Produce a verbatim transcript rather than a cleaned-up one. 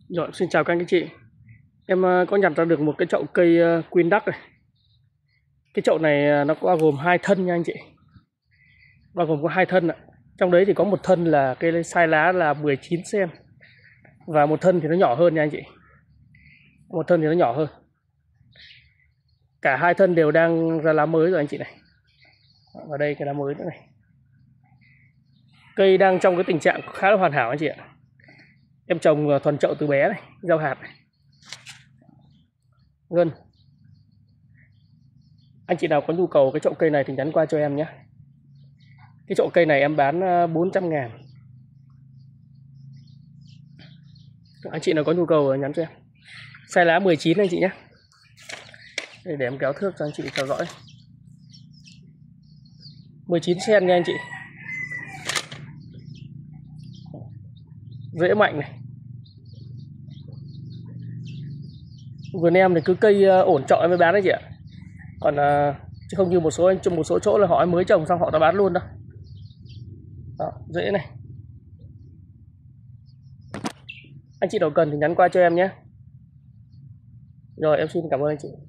Rồi, xin chào các anh chị. Em ờ, có nhặt ra được một cái chậu cây ờ, Queen Duck này. Cái chậu này ờ, nó có bao gồm hai thân nha anh chị. Bao gồm có hai thân ạ. Trong đấy thì có một thân là cây size lá là mười chín xăng-ti-mét và một thân thì nó nhỏ hơn nha anh chị. Một thân thì nó nhỏ hơn. Cả hai thân đều đang ra lá mới rồi anh chị này. Và đây cái lá mới nữa này. Cây đang trong cái tình trạng khá là hoàn hảo anh chị ạ. Em trồng thuần chậu từ bé này, gieo hạt này. Ngân. Anh chị nào có nhu cầu cái chậu cây này thì nhắn qua cho em nhé. Cái chậu cây này em bán bốn trăm ngàn. Anh chị nào có nhu cầu nhắn cho em. Size lá mười chín anh chị nhé. Để, để em kéo thước cho anh chị theo dõi. mười chín xăng-ti-mét nha anh chị. Rễ mạnh này. Vườn em thì cứ cây ổn trọ em mới bán đấy chị ạ. Còn chứ không như một số anh một số chỗ là họ mới trồng xong họ đã bán luôn đâu. Đó, rễ này. Anh chị nào cần thì nhắn qua cho em nhé. Rồi em xin cảm ơn anh chị.